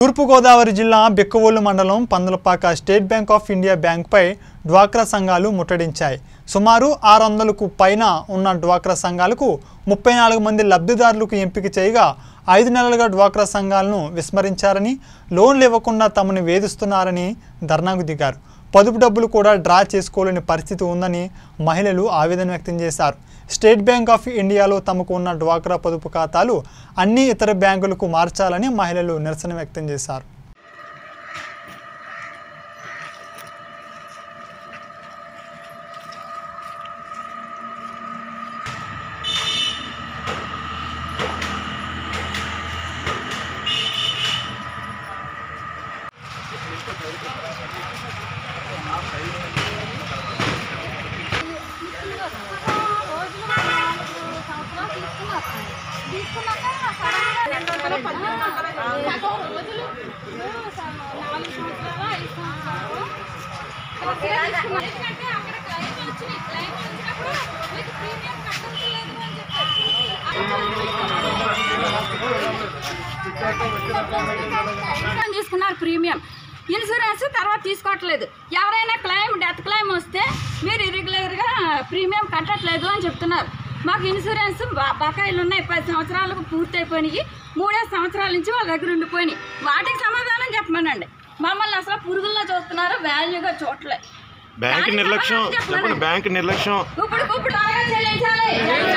తూర్పు గోదావరి జిల్లా బిక్కవోలు మండలం Pandalapaka State Bank of India బ్యాంక్పై డ్వాక్రా సంఘాలు ముట్టడించాయి. సుమారు 600కు పైన ఉన్న డ్వాక్రా సంఘాలకు 34 మంది లబ్ధిదారులకు ఎంపిక చేయగా 5 నెలలుగా డ్వాక్రా సంఘాలను విస్మరించారని, లోన్లు ఇవ్వకుండా తమను వేధిస్తున్నారని ధర్నాకు దిగారు. పొదుపు డబ్బులు కూడా డ్రా చేసుకోలేని పరిస్థితి ఉందని మహిళలు ఆవేదన వ్యక్తం చేశారు. స్టేట్ బ్యాంక్ ఆఫ్ ఇండియాలో తమకు ఉన్న డ్వాక్రా పొదుపు ఖాతాలు అన్ని ఇతర బ్యాంకులకు మార్చాలని మహిళలు నిరసన వ్యక్తం చేశారు. తీసుకున్నారు ప్రీమియం ఇన్సూరెన్స్ తర్వాత తీసుకోవట్లేదు. ఎవరైనా డెత్ క్లెయిమ్ వస్తే మీరు ఇరెగ్యులర్గా ప్రీమియం కట్టట్లేదు అని చెప్తున్నారు. మాకు ఇన్సూరెన్స్ బకాయిలు ఉన్నాయి, 10 సంవత్సరాలకు పూర్తయిపోయినాయి. 3 సంవత్సరాల నుంచి వాళ్ళ దగ్గర ఉండిపోయినాయి. వాటికి సమాధానం చెప్పమనండి. మమ్మల్ని అసలు పురుగుల్లో చూస్తున్నారు, వాల్యూగా చూడలేదు. బ్యాంక్ నిర్లక్ష్యం ఇప్పుడు చెల్లించాలి.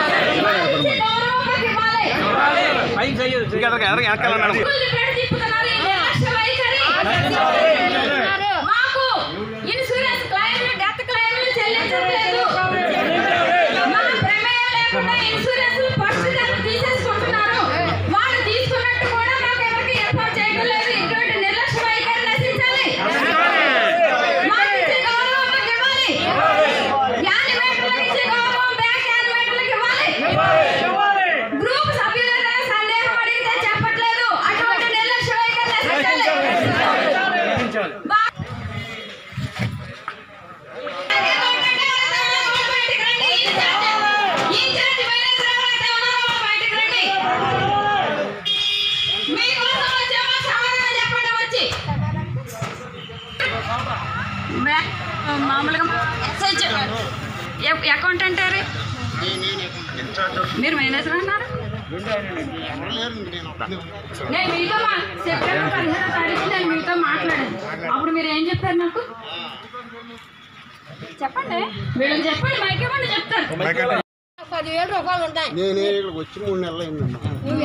మాకు ఇన్సూరెన్స్ క్లెయిమ్లు, డెత్ క్లెయిమ్లు చెల్లించట్లేదు. మా ప్రమేయం లేకుండా ఇన్సూరెన్స్ ఫస్ట్ తీసేసుకుంటున్నారు. వాళ్ళు తీసుకున్నట్టు కూడా మాకు ఎవరికి ఏర్పాటు చేయడం లేదు. ఇటువంటి నిర్లక్ష్య వైఖరి నశించాలి. మాకు ఇచ్చే గౌరవం మాకు ఇవ్వాలి. యానిమేటర్లకు ఇచ్చే గౌరవం బ్యాంక్ యానిమేటర్లకు ఇవ్వాలి. గ్రూప్ సభ్యులైనా సందేహం అడిగితే చెప్పట్లేదు. అటువంటి నిర్లక్ష్య వైఖరి నశించాలి. మామూలుగా అకౌంటెంట్ మీరు మేనేజర్ అన్నారు. నేను మీతో సెప్టెంబర్ 15వ తారీఖు నేను మీతో మాట్లాడాను. అప్పుడు మీరు ఏం చెప్పారు? నాకు చెప్పండి, వీళ్ళని చెప్పండి, మైక్ ఇవ్వండి, చెప్తారు. 10,000 రూపాయలు ఉంటాయి. నేను ఇక్కడికి వచ్చి 3 నెలలు అయిందమ్మా.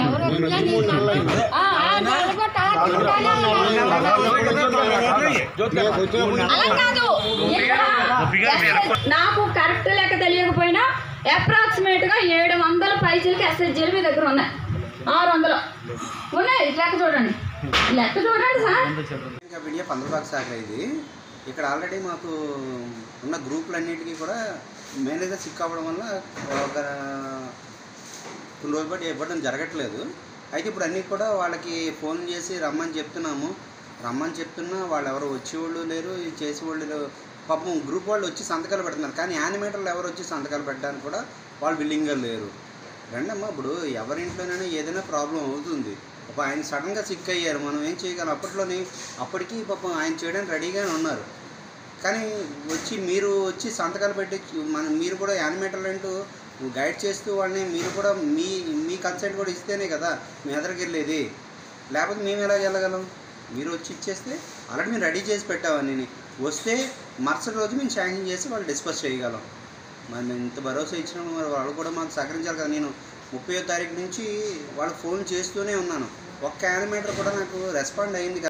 నాకు కరెక్ట్ లెక్క తెలియకపోయినా అప్రాక్సిమేట్ గా 700 పైసలకి ఎస్ఎస్జీలు మీ దగ్గర ఉన్నాయి. 600 ఉన్నాయి. లెక్క చూడండి, లెక్క చూడండి సార్. పందలపాక శాఖ ఇది. ఇక్కడ ఆల్రెడీ మాకు ఉన్న గ్రూపులన్నిటికీ కూడా మేనేజర్ సిక్ అవ్వడం వల్ల ఒక కొన్ని రోజులు బట్టి ఇవ్వడం జరగట్లేదు. అయితే ఇప్పుడు అన్నీ కూడా వాళ్ళకి ఫోన్ చేసి రమ్మని చెప్తున్నా వాళ్ళు ఎవరు వచ్చేవాళ్ళు లేరు, చేసేవాళ్ళు లేరు. పాపం గ్రూప్ వాళ్ళు వచ్చి సంతకాలు పెడుతున్నారు, కానీ యానిమేటర్లు ఎవరు వచ్చి సంతకాలు పెట్టడానికి కూడా వాళ్ళు విల్లింగ్గా లేరు. రండమ్మా, ఇప్పుడు ఎవరింట్లోనైనా ఏదైనా ప్రాబ్లం అవుతుంది. పాపం ఆయన సడన్గా సిక్ అయ్యారు, మనం ఏం చేయగలం? అప్పటికి పాపం ఆయన చేయడానికి రెడీగానే ఉన్నారు. కానీ మీరు వచ్చి సంతకాలు పెట్టి మీరు కూడా యానిమేటర్లు అంటూ గైడ్ చేస్తూ వాళ్ళని మీరు కూడా మీ కన్సెంట్ కూడా ఇస్తేనే కదా మీ ఎదురుకి వెళ్ళేది. లేకపోతే మేము ఎలా వెళ్ళగలం? మీరు వచ్చి ఇచ్చేస్తే ఆల్రెడీ మేము రెడీ చేసి పెట్టామని వస్తే మరుసటి రోజు మేము శాంక్షన్ చేసి వాళ్ళు డిస్పస్ చేయగలం. మరి మేము ఇంత భరోసా ఇచ్చినాము, మరి వాళ్ళు కూడా మాకు సహకరించాలి కదా. నేను 30వ తారీఖు నుంచి వాళ్ళకి ఫోన్ చేస్తూనే ఉన్నాను. ఒక్క యానిమేటర్ కూడా నాకు రెస్పాండ్ అయింది.